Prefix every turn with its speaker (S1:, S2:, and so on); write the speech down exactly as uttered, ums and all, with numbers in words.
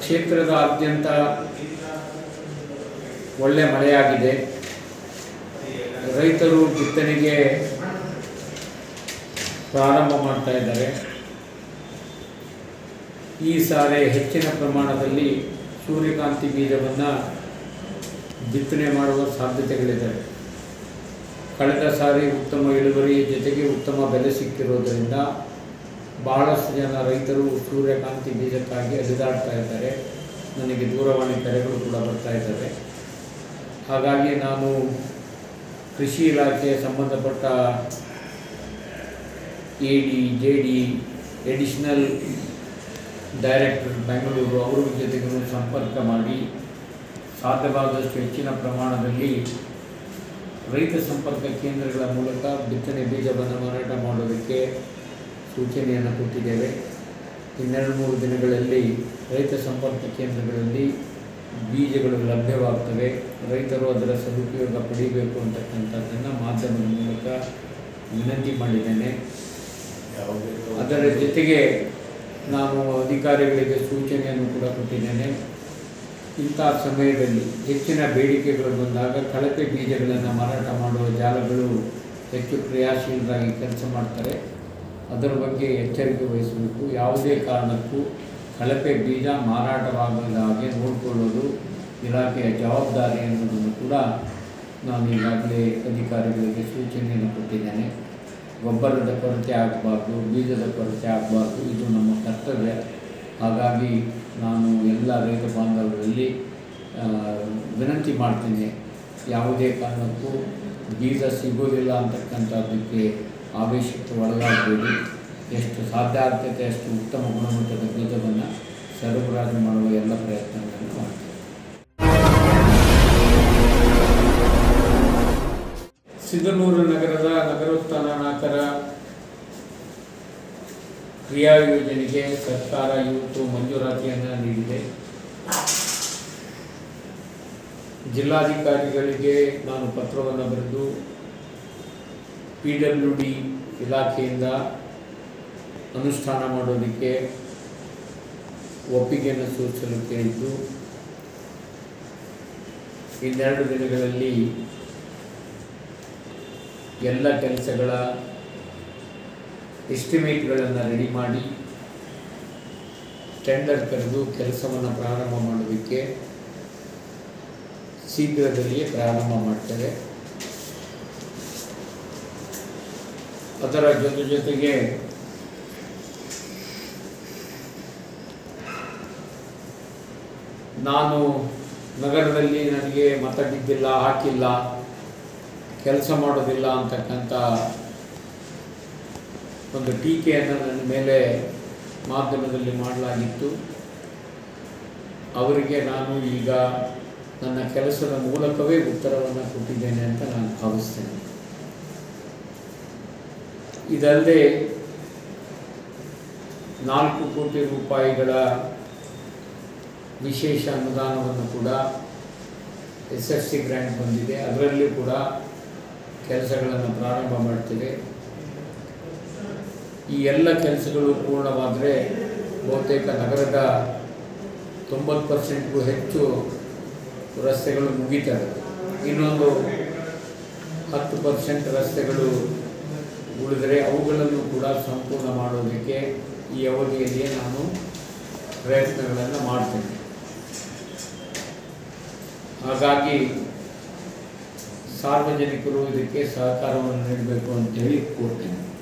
S1: ಕ್ಷೇತ್ರದಾದ್ಯಂತ ಒಳ್ಳೆ ಮಳೆಯಾಗಿದೆ. ರೈತರು ಬಿತ್ತನೆಗೆ ಪ್ರಾರಂಭ ಮಾಡ್ತಾ ಇದ್ದಾರೆ. ಈ ಸಾರಿ ಹೆಚ್ಚಿನ ಪ್ರಮಾಣದಲ್ಲಿ ಸೂರ್ಯಕಾಂತಿ ಬೀಜವನ್ನು ಬಿತ್ತನೆ ಮಾಡುವ ಸಾಧ್ಯತೆಗಳಿದ್ದಾವೆ. ಕಳೆದ ಸಾರಿ ಉತ್ತಮ ಇಳುವರಿ ಜೊತೆಗೆ ಉತ್ತಮ ಬೆಲೆ ಸಿಕ್ಕಿರೋದರಿಂದ ಬಹಳಷ್ಟು ಜನ ರೈತರು ಸೂರ್ಯಕಾಂತಿ ಬೀಜಕ್ಕಾಗಿ ಅಲೆದಾಡ್ತಾ ಇದ್ದಾರೆ. ನನಗೆ ದೂರವಾಣಿ ಕರೆಗಳು ಕೂಡ ಬರ್ತಾ ಇದ್ದಾವೆ. ಹಾಗಾಗಿ ನಾನು ಕೃಷಿ ಇಲಾಖೆಯ ಸಂಬಂಧಪಟ್ಟ A D J D additional director Bengaluru ಅವರ ಜೊತೆಗೂ ಸಂಪರ್ಕ ಮಾಡಿ ಸಾಧ್ಯವಾದಷ್ಟು ಹೆಚ್ಚಿನ ಪ್ರಮಾಣದಲ್ಲಿ ರೈತ ಸಂಪರ್ಕ ಕೇಂದ್ರಗಳ ಮೂಲಕ ಬಿತ್ತನೆ ಬೀಜವನ್ನು ಮಾರಾಟ ಮಾಡೋದಕ್ಕೆ ಸೂಚನೆಯನ್ನು ಕೊಟ್ಟಿದ್ದೇವೆ. ಇನ್ನೆರಡು ಮೂರು ದಿನಗಳಲ್ಲಿ ರೈತ ಸಂಪರ್ಕ ಕೇಂದ್ರಗಳಲ್ಲಿ ಬೀಜಗಳು ಲಭ್ಯವಾಗ್ತವೆ. ರೈತರು ಅದರ ಸದುಪಯೋಗ ಪಡೆಯಬೇಕು ಅಂತಕ್ಕಂಥದ್ದನ್ನು ಮಾಧ್ಯಮದ ಮೂಲಕ ವಿನಂತಿ ಮಾಡಿದ್ದೇನೆ. ಅದರ ಜೊತೆಗೆ ನಾನು ಅಧಿಕಾರಿಗಳಿಗೆ ಸೂಚನೆಯನ್ನು ಕೂಡ ಕೊಟ್ಟಿದ್ದೇನೆ. ಇಂಥ ಸಮಯದಲ್ಲಿ ಹೆಚ್ಚಿನ ಬೇಡಿಕೆಗಳು ಬಂದಾಗ ಕಳಪೆ ಬೀಜಗಳನ್ನು ಮಾರಾಟ ಮಾಡುವ ಜಾಲಗಳು ಹೆಚ್ಚು ಕ್ರಿಯಾಶೀಲರಾಗಿ ಕೆಲಸ ಮಾಡ್ತಾರೆ. ಅದರ ಬಗ್ಗೆ ಎಚ್ಚರಿಕೆ ವಹಿಸಬೇಕು. ಯಾವುದೇ ಕಾರಣಕ್ಕೂ ಕಳಪೆ ಬೀಜ ಮಾರಾಟವಾಗದ ಹಾಗೆ ನೋಡಿಕೊಳ್ಳೋದು ಇಲಾಖೆಯ ಜವಾಬ್ದಾರಿ ಅನ್ನೋದನ್ನು ಕೂಡ ನಾನು ಈಗಾಗಲೇ ಅಧಿಕಾರಿಗಳಿಗೆ ಸೂಚನೆಯನ್ನು ಕೊಟ್ಟಿದ್ದೇನೆ. ಗೊಬ್ಬರದ ಕೊರತೆ ಆಗಬಾರ್ದು, ಬೀಜದ ಕೊರತೆ ಆಗಬಾರ್ದು, ಇದು ನಮ್ಮ ಕರ್ತವ್ಯ. ಹಾಗಾಗಿ ನಾನು ಎಲ್ಲ ರೈತ ಬಾಂಧವರಲ್ಲಿ ವಿನಂತಿ ಮಾಡ್ತೀನಿ, ಯಾವುದೇ ಕಾರಣಕ್ಕೂ ಬೀಜ ಸಿಗೋದಿಲ್ಲ ಅಂತಕ್ಕಂಥದ್ದಕ್ಕೆ ಆವೇಶಕ್ಕೆ ಒಳಗಾಗಬೇಡಿ. ಎಷ್ಟು ಸಾಧ್ಯ ಆಗ್ತೈತೆ ಅಷ್ಟು ಉತ್ತಮ ಗುಣಮಟ್ಟದ ಬೀಜವನ್ನು ಸರಬರಾಜು ಮಾಡುವ ಎಲ್ಲ ಪ್ರಯತ್ನಗಳನ್ನು ಮಾಡ್ತೀವಿ. ಸಿಂಧನೂರು ನಗರದ ನಗರೋತ್ಥಾನ ನಾಲ್ಕರ ಕ್ರಿಯಾ ಯೋಜನೆಗೆ ಸರ್ಕಾರ ಇವತ್ತು ಮಂಜೂರಾತಿಯನ್ನು ನೀಡಿದೆ. ಜಿಲ್ಲಾಧಿಕಾರಿಗಳಿಗೆ ನಾನು ಪತ್ರವನ್ನು ಬರೆದು ಪಿ ಡಬ್ಲ್ಯೂ ಡಿ ಇಲಾಖೆಯಿಂದ ಅನುಷ್ಠಾನ ಮಾಡೋದಕ್ಕೆ ಒಪ್ಪಿಗೆಯನ್ನು ಸೂಚಿಸಲು ಕೇಳಿದ್ದು, ಇನ್ನೆರಡು ದಿನಗಳಲ್ಲಿ ಎಲ್ಲ ಕೆಲಸಗಳ ಎಸ್ಟಿಮೇಟ್ಗಳನ್ನು ರೆಡಿ ಮಾಡಿ ಟೆಂಡರ್ ಕರೆದು ಕೆಲಸವನ್ನು ಪ್ರಾರಂಭ ಮಾಡೋದಕ್ಕೆ ಶೀಘ್ರದಲ್ಲಿಯೇ ಪ್ರಾರಂಭ ಮಾಡ್ತೇವೆ. ಅದರ ಜೊತೆ ಜೊತೆಗೆ ನಾನು ನಗರದಲ್ಲಿ ನನಗೆ ಮತ ಬಿದ್ದಿಲ್ಲ, ಹಾಕಿಲ್ಲ, ಕೆಲಸ ಮಾಡೋದಿಲ್ಲ ಅಂತಕ್ಕಂಥ ಒಂದು ಟೀಕೆಯನ್ನು ನನ್ನ ಮೇಲೆ ಮಾಧ್ಯಮದಲ್ಲಿ ಮಾಡಲಾಗಿತ್ತು. ಅವರಿಗೆ ನಾನು ಈಗ ನನ್ನ ಕೆಲಸದ ಮೂಲಕವೇ ಉತ್ತರವನ್ನು ಕೊಟ್ಟಿದ್ದೇನೆ ಅಂತ ನಾನು ಭಾವಿಸ್ತೇನೆ. ಇದಲ್ಲದೆ ನಾಲ್ಕು ಕೋಟಿ ರೂಪಾಯಿಗಳ ವಿಶೇಷ ಅನುದಾನವನ್ನು ಕೂಡ ಎಸ್ ಎಫ್ ಸಿ ಗ್ರ್ಯಾಂಟ್ ಬಂದಿದೆ. ಅದರಲ್ಲಿ ಕೂಡ ಕೆಲಸಗಳನ್ನು ಪ್ರಾರಂಭ ಮಾಡ್ತೇವೆ. ಈ ಎಲ್ಲ ಕೆಲಸಗಳು ಪೂರ್ಣವಾದರೆ ಬಹುತೇಕ ನಗರದ ತೊಂಬತ್ತು ಪರ್ಸೆಂಟ್ಗೂ ಹೆಚ್ಚು ರಸ್ತೆಗಳು ಮುಗಿತವೆ. ಇನ್ನೊಂದು ಹತ್ತು ಪರ್ಸೆಂಟ್ ರಸ್ತೆಗಳು ಉಳಿದರೆ ಅವುಗಳನ್ನು ಕೂಡ ಸಂಪೂರ್ಣ ಮಾಡೋದಕ್ಕೆ ಈ ಅವಧಿಯಲ್ಲಿಯೇ ನಾನು ಪ್ರಯತ್ನಗಳನ್ನು ಮಾಡ್ತೇನೆ. ಹಾಗಾಗಿ ಸಾರ್ವಜನಿಕರು ಇದಕ್ಕೆ ಸಹಕಾರವನ್ನು ನೀಡಬೇಕು ಅಂತೇಳಿ ಕೋರ್ತೇನೆ.